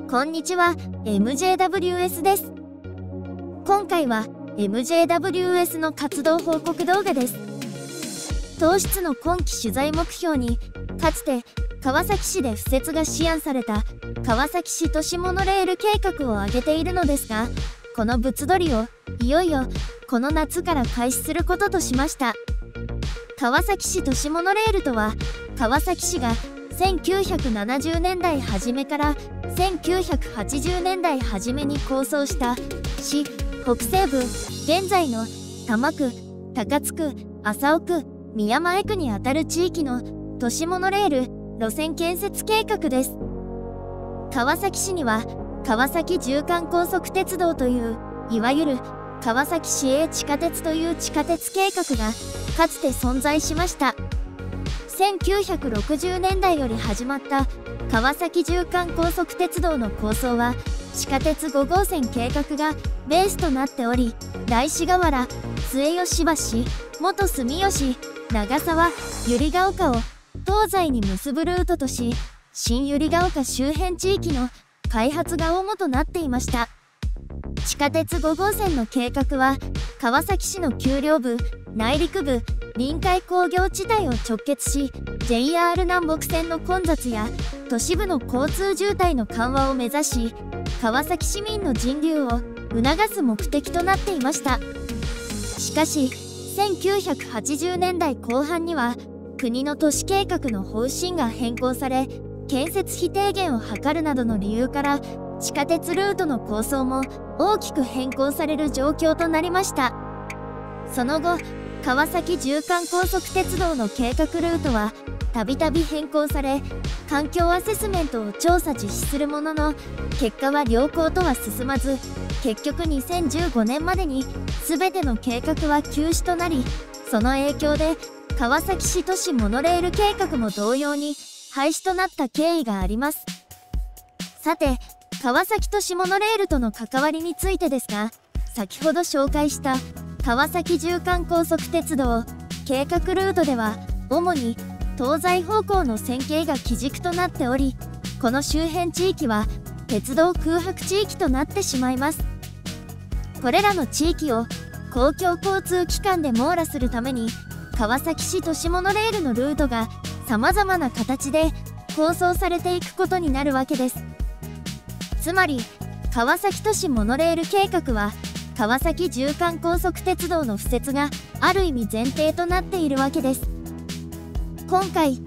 こんにちは、MJWS です。今回は MJWS の活動報告動画です。当室の今期取材目標に、かつて川崎市で敷設が思案された川崎市都市モノレール計画を挙げているのですが、この物撮りをいよいよこの夏から開始することとしました。川崎市都市モノレールとは、川崎市が1970年代初めから1980年代初めに構想した市北西部現在の多摩区、高津区、麻生区、宮前区にあたる地域の都市モノレール路線建設計画です。川崎市には川崎縦貫高速鉄道といういわゆる川崎市営地下鉄という地下鉄計画がかつて存在しました。1960年代より始まった川崎縦貫高速鉄道の構想は地下鉄5号線計画がベースとなっており、大師河原、末吉橋、元住吉、長沢、百合ヶ丘を東西に結ぶルートとし、新百合ヶ丘周辺地域の開発が主となっていました。地下鉄5号線の計画は川崎市の丘陵部、内陸部、臨海工業地帯を直結し、 JR 南北線の混雑や都市部の交通渋滞の緩和を目指し、川崎市民の人流を促す目的となっていました。しかし1980年代後半には国の都市計画の方針が変更され、建設費低減を図るなどの理由から地下鉄ルートの構想も大きく変更される状況となりました。その後、川崎縦貫高速鉄道の計画ルートはたびたび変更され、環境アセスメントを調査実施するものの結果は良好とは進まず、結局2015年までに全ての計画は休止となり、その影響で川崎市都市モノレール計画も同様に廃止となった経緯があります。さて、川崎都市モノレールとの関わりについてですが、先ほど紹介した川崎縦貫高速鉄道計画ルートでは主に東西方向の線形が基軸となっており、この周辺地域は鉄道空白地域となってしまいます。これらの地域を公共交通機関で網羅するために、川崎市都市モノレールのルートが様々な形で構想されていくことになるわけです。つまり川崎都市モノレール計画は川崎縦貫高速鉄道の敷設がある意味前提となっているわけです。今回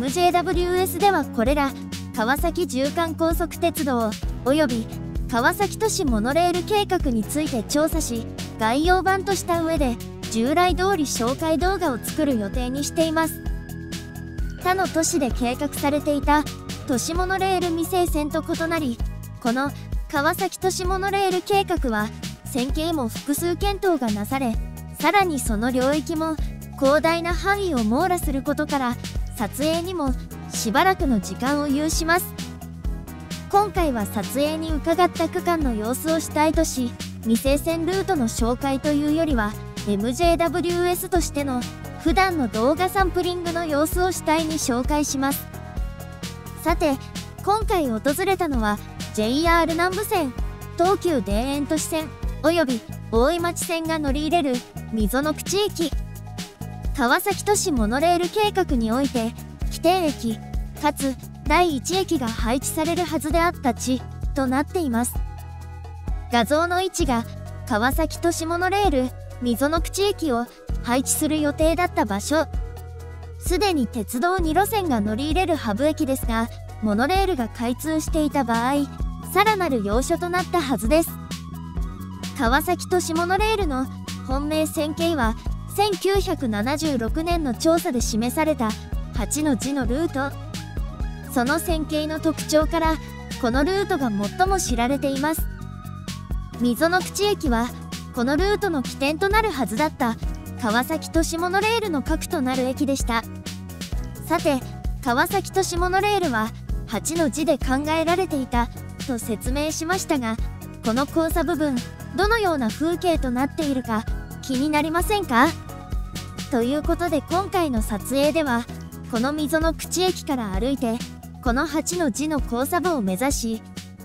MJWS ではこれら川崎縦貫高速鉄道および川崎都市モノレール計画について調査し、概要版とした上で従来通り紹介動画を作る予定にしています。他の都市で計画されていた都市モノレール未成線と異なり、この川崎都市モノレール計画は線形も複数検討がなされ、さらにその領域も広大な範囲を網羅することから撮影にもしばらくの時間を要します。今回は撮影に伺った区間の様子を主体とし、未成線ルートの紹介というよりは MJWS としての普段の動画サンプリングの様子を主体に紹介します。さて、今回訪れたのは JR 南武線、東急田園都市線および大井町線が乗り入れる溝の区地域。川崎都市モノレール計画において起点駅かつ第1駅が配置されるはずであった地となっています。画像の位置が川崎都市モノレール溝の区地駅を配置する予定だった場所。すでに鉄道2路線が乗り入れるハブ駅ですが、モノレールが開通していた場合、さらなる要所となったはずです。川崎都市モノレールの本命線形は1976年の調査で示された8の字のルート。その線形の特徴からこのルートが最も知られています。溝の口駅はこのルートの起点となるはずだった川崎都市モノレールの核となる駅でした。さて、川崎都市モノレールは8の字で考えられていたと説明しましたが、この交差部分どのような風景となっているか気になりませんか？ということで今回の撮影ではこの溝の口駅から歩いてこの8の字の交差部を目指し、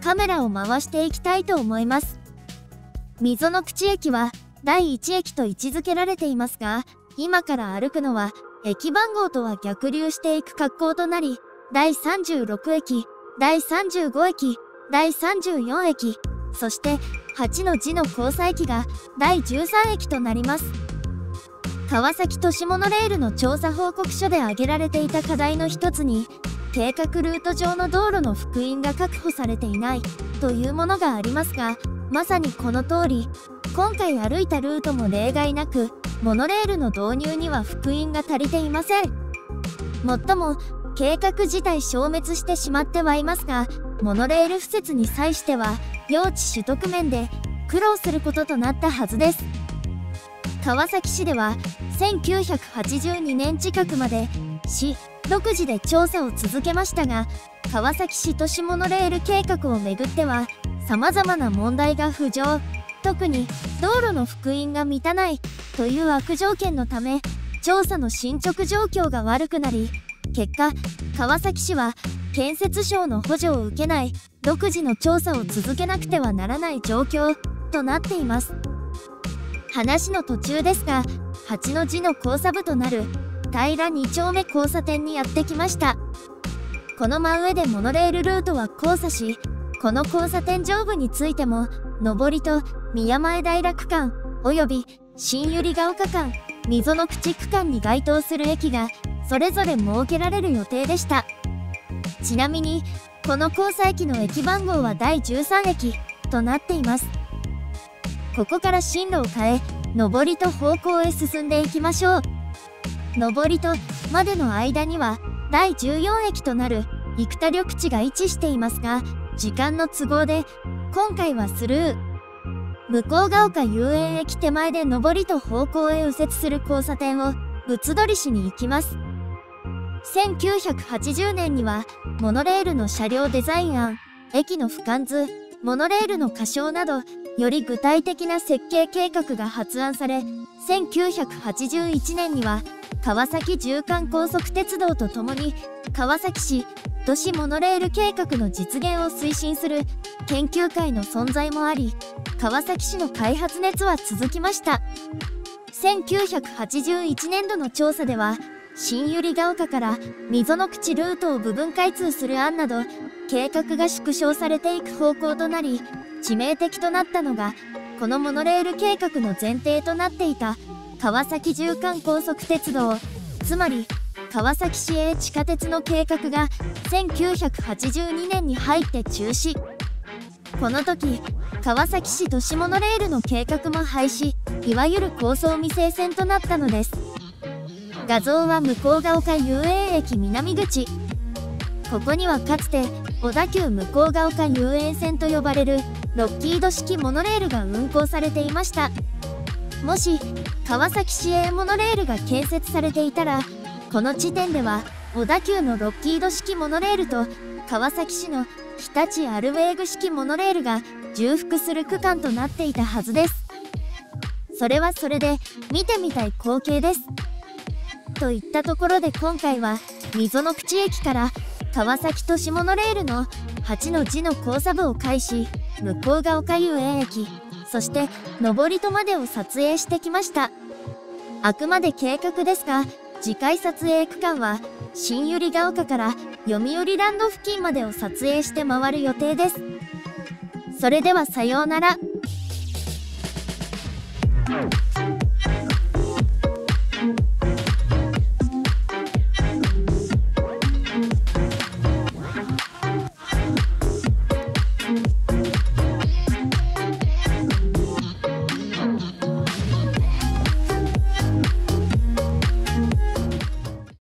カメラを回していきたいと思います。溝の口駅は第1駅と位置づけられていますが、今から歩くのは駅番号とは逆流していく格好となり、第36駅、第35駅、第34駅、そして8の字の交差駅が第13駅となります。川崎都市モノレールの調査報告書で挙げられていた課題の一つに、計画ルート上の道路の幅員が確保されていないというものがありますが、まさにこの通り、今回歩いたルートも例外なく、モノレールの導入には幅員が足りていません。もっとも、計画自体消滅してしまってはいますが、モノレール敷設に際しては、用地取得面で苦労することとなったはずです。川崎市では、1982年近くまで、市独自で調査を続けましたが、川崎市都市モノレール計画をめぐっては、様々な問題が浮上。特に道路の幅員が満たないという悪条件のため、調査の進捗状況が悪くなり、結果、川崎市は建設省の補助を受けない独自の調査を続けなくてはならない状況となっています。話の途中ですが、8の字の交差部となる平2丁目交差点にやってきました。この真上でモノレールルートは交差し、この交差点上部についても、上りと宮前平区間、および新百合ヶ丘間、溝の口区間に該当する駅が、それぞれ設けられる予定でした。ちなみに、この交差駅の駅番号は第13駅となっています。ここから進路を変え、上りと方向へ進んでいきましょう。上りとまでの間には、第14駅となる生田緑地が位置していますが、時間の都合で、今回はスルー。向ヶ丘遊園駅手前で上りと方向へ右折する交差点を物撮りしに行きます。1980年には、モノレールの車両デザイン案、駅の俯瞰図、モノレールの仮称など、より具体的な設計計画が発案され、1981年には、川崎縦貫高速鉄道とともに、川崎市都市モノレール計画の実現を推進する研究会の存在もあり、川崎市の開発熱は続きました。1981年度の調査では、新百合ヶ丘から溝の口ルートを部分開通する案など、計画が縮小されていく方向となり、致命的となったのが、このモノレール計画の前提となっていた川崎縦貫高速鉄道、つまり川崎市営地下鉄の計画が1982年に入って中止。この時、川崎市都市モノレールの計画も廃止、いわゆる構想未成線となったのです。画像は向ヶ丘遊園駅南口。ここにはかつて小田急向ヶ丘遊園線と呼ばれるロッキード式モノレールが運行されていました。もし川崎市営モノレールが建設されていたら、この地点では小田急のロッキード式モノレールと川崎市の日立アルウェーグ式モノレールが重複する区間となっていたはずです。それはそれで見てみたい光景です。といったところで今回は溝の口駅から川崎都市モノレールの8の字の交差部を介し、向ヶ丘遊園駅、そして上りとまでを撮影してきました。あくまで計画ですが、次回撮影区間は新百合ヶ丘から読売ランド付近までを撮影して回る予定です。それではさようなら。